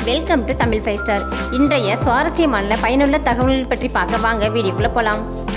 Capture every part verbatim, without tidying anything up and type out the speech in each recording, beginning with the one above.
Welcome to Tamil five star. இன்றைய சுவாரஸ்யமான பயனுள்ள தகவல்கள் பற்றி பார்க்க வாங்க வீடியோக்குள்ள போலாம்.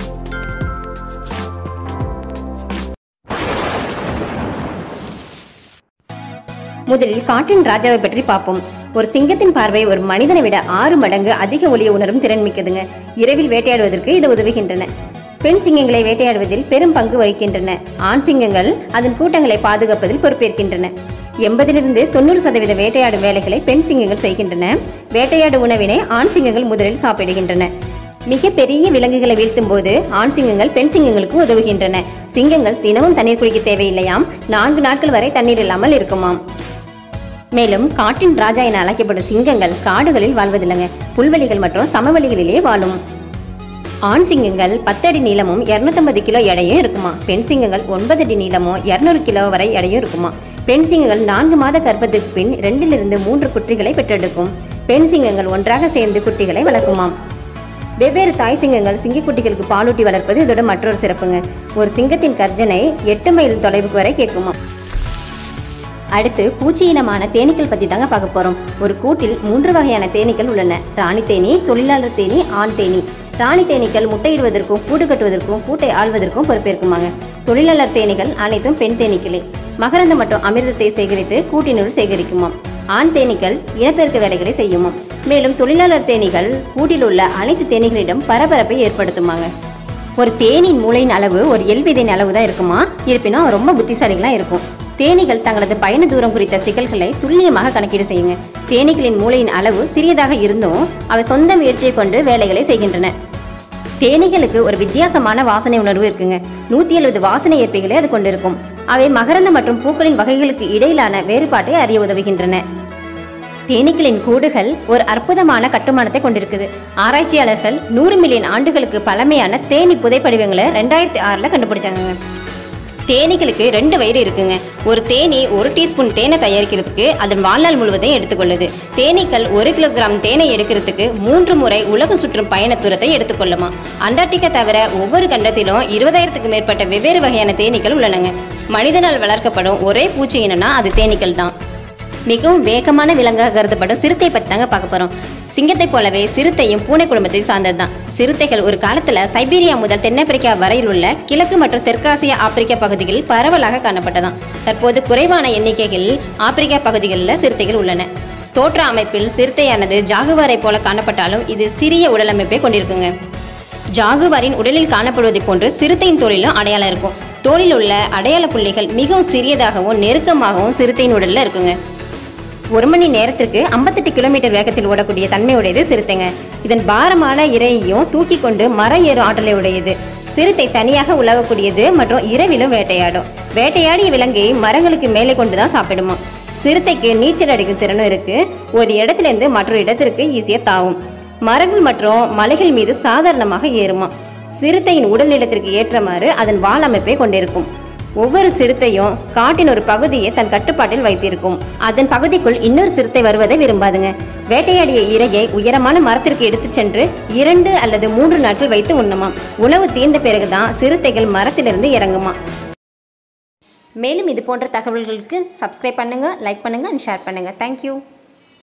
முதலில் காட்டின் ராஜாவை பற்றி பார்ப்போம். ஒரு சிங்கத்தின் பார்வை ஒரு மனிதனை விட ஆறு மடங்கு அதிக ஒளியை உணரும் திறன் மிக்கதுங்க. இரவில் வேட்டையாடுவதற்கு இது உதவுகின்றன. பெண் சிங்கங்களை வேட்டையாடுவதில் பெரும் பங்கு வகிக்கின்றன. ஆண் சிங்கங்கள் அதன் கூட்டங்களை பாதுகாப்பதில் பொறுப்பேற்கின்றன. எண்பதிலிருந்து தொண்ணூறு சதவீத வேட்டையாடும் வேலைகளை பெண் சிங்கங்கள் செய்கின்றன. வேட்டையாடு உணவினை ஆண் சிங்கங்கள் முதலில் சாப்பிடுகின்றன. மிக பெரிய விலங்குகளை வீழ்த்தும் போது ஆண் சிங்கங்கள் பெண் சிங்கங்களுக்கு உதவுகின்றன. சிங்கங்கள் தினமும் தண்ணீர் குடிக்க தேவையில்லையாம். நான்கு நாட்கள் வரை தண்ணீர் இல்லாமல் இருக்குமாம். மேலும் காட்டின் ராஜா என அழைக்கப்படும் சிங்கங்கள் காடுகளில் வாழ்வதில்லைங்க. புல்வெளிகள் மற்றும் சமவெளிகளிலே வாழும். ஆண் சிங்கங்கள் பத்து அடி நீளமும் இருநூத்தி ஐம்பது கிலோ எடையும் இருக்குமா. பெண் சிங்கங்கள் ஒன்பது அடி நீளமும் இருநூறு கிலோ வரை எடையும் இருக்குமா. பெண் சிங்கங்கள் நான்கு மாத கர்ப்பத்துக்கு பின் இரண்டிலிருந்து மூன்று குட்டிகளை பெற்றெடுக்கும். பெண் சிங்கங்கள் ஒன்றாக சேர்ந்து குட்டிகளை வளர்க்குமாம். வெவ்வேறு தாய் சிங்கங்கள் சிங்கக்குட்டிகளுக்கு பாலூட்டி வளர்ப்பது இதோட மற்றொரு சிறப்புங்க. ஒரு சிங்கத்தின் கர்ஜனை எட்டு மைல் தொலைவுக்கு வரை கேட்குமா. அடுத்து பூச்சி இனமான தேனீக்கள் பற்றி தாங்க பார்க்க போகிறோம். ஒரு கூட்டில் மூன்று வகையான தேனீக்கள் உள்ளன. ராணி தேனி, தொழிலாளர் தேனி, ஆண் தேனி. ராணி தேனீக்கள் முட்டையிடுவதற்கும் கூடு கட்டுவதற்கும் கூட்டை ஆள்வதற்கும் பொறுப்பேற்குமாங்க. தொழிலாளர் தேனீகள் அனைத்தும் பெண் தேனீக்களே. மகரந்தம் மற்றும் அமிர்தத்தை சேகரித்து கூட்டினுள் சேகரிக்குமாம். ஆண் தேனீக்கள் இனப்பெருக்க வேலைகளை செய்யுமாம். மேலும் தொழிலாளர் தேனீகள் கூட்டில் உள்ள அனைத்து தேனீகளிடம் பரபரப்பை ஏற்படுத்துமாங்க. ஒரு தேனின் மூளையின் அளவு ஒரு எல்விதையின் அளவு தான் இருக்குமா. இருப்பினும் ரொம்ப புத்திசாலிகளாக இருக்கும். தேனீகள் தங்களது பயண தூரம் குறித்த சிக்கல்களை துல்லியமாக கணக்கீடு செய்யுங்க. தேனீக்களின் மூளையின் அளவு சிறியதாக இருந்தும் அவை சொந்த முயற்சியை கொண்டு வேலைகளை செய்கின்றன. தேனீகளுக்கு ஒரு வித்தியாசமான வாசனை உணர்வு இருக்குங்க. நூத்தி எழுபது வாசனை ஏற்பிகளை அது கொண்டிருக்கும். அவை மகரந்த மற்றும் பூக்களின் வகைகளுக்கு இடையிலான வேறுபாட்டை அறிய உதவுகின்றன. தேனீக்களின் கூடுகள் ஒரு அற்புதமான கட்டுமானத்தை கொண்டிருக்குது. ஆராய்ச்சியாளர்கள் நூறு மில்லியன் ஆண்டுகளுக்கு பழமையான தேனி புதைப்படிவங்களை ரெண்டாயிரத்தி ஆறுல கண்டுபிடிச்சாங்க. தேனீகளுக்கு ரெண்டு வயிறு இருக்குங்க. ஒரு தேனி ஒரு டீஸ்பூன் தேனை தயாரிக்கிறதுக்கு அதன் வாழ்நாள் முழுவதையும் எடுத்துக்கொள்ளுது. தேனீக்கள் ஒரு கிலோகிராம் தேனை எடுக்கிறதுக்கு மூன்று முறை உலகம் சுற்றும் பயண தூரத்தை எடுத்துக்கொள்ளுமா. அண்டார்டிகா தவிர ஒவ்வொரு கண்டத்திலும் இருபதாயிரத்துக்கு மேற்பட்ட வெவ்வேறு வகையான தேனீக்கள் உள்ளனங்க. மனிதனால் வளர்க்கப்படும் ஒரே பூச்சி இனம்னா அது தேனீக்கள் தான். மிகவும் வேகமான விலங்காக கருதப்படும் சிறுத்தை பற்றி தாங்க பார்க்க போகிறோம். சிங்கத்தை போலவே சிறுத்தையும் பூனை குடும்பத்தை சார்ந்தது தான். சிறுத்தைகள் ஒரு காலத்தில் சைபீரியா முதல் தென்னாப்பிரிக்கா வரையில் உள்ள கிழக்கு மற்றும் தெற்காசிய ஆப்பிரிக்கா பகுதிகளில் பரவலாக காணப்பட்டதாம். தற்போது குறைவான எண்ணிக்கைகளில் ஆப்பிரிக்கா பகுதிகளில் சிறுத்தைகள் உள்ளன. தோற்ற அமைப்பில் சிறுத்தையானது ஜாகுவாரை போல காணப்பட்டாலும் இது சிறிய உடல் அமைப்பை கொண்டிருக்குங்க. ஜாகுவாரின் உடலில் காணப்படுவதை போன்று சிறுத்தையின் தோலிலும் அடையாளம் இருக்கும். தோலில் உள்ள அடையாள புள்ளிகள் மிகவும் சிறியதாகவும் நெருக்கமாகவும் சிறுத்தையின் உடலில் இருக்குங்க. ஒரு மணி நேரத்திற்கு ஐம்பத்தெட்டு கிலோமீட்டர் வேகத்தில் ஓடக்கூடிய தன்மையுடையது சிறுத்தைங்க. இதன் பாரமான இரையையும் தூக்கி கொண்டு மர ஏறும் ஆற்றலை உடையது. சிறுத்தை தனியாக உலவக்கூடியது மற்றும் இரவிலும் வேட்டையாடும். வேட்டையாடிய விலங்கை மரங்களுக்கு மேலே கொண்டுதான் சாப்பிடுமா. சிறுத்தைக்கு நீச்சல் அடிக்கும் திறனும் இருக்கு. ஒரு இடத்திலிருந்து மற்றொரு இடத்திற்கு ஈஸியா தாவும். மரங்கள் மற்றும் மலைகள் மீது சாதாரணமாக ஏறுமா. சிறுத்தையின் உடல் நீளத்திற்கு ஏற்றமாறு அதன் வால் அமைப்பை கொண்டிருக்கும். ஒவ்வொரு சிறுத்தையும் காட்டின் ஒரு பகுதியை தன் கட்டுப்பாட்டில் வைத்திருக்கும். அதன் பகுதிக்குள் இன்னொரு சிறுத்தை வருவதை விரும்பாதுங்க. வேட்டையாடிய இரையை உயரமான மரத்திற்கு எடுத்துச் சென்று இரண்டு அல்லது மூன்று நாட்கள் வைத்து உண்ணுமாம். உணவு தீர்ந்த பிறகுதான் சிறுத்தைகள் மரத்திலிருந்து இறங்குமா. மேலும் இது போன்ற தகவல்களுக்கு சப்ஸ்கிரைப் பண்ணுங்க, லைக் பண்ணுங்க, ஷேர் பண்ணுங்க. தேங்க்யூ.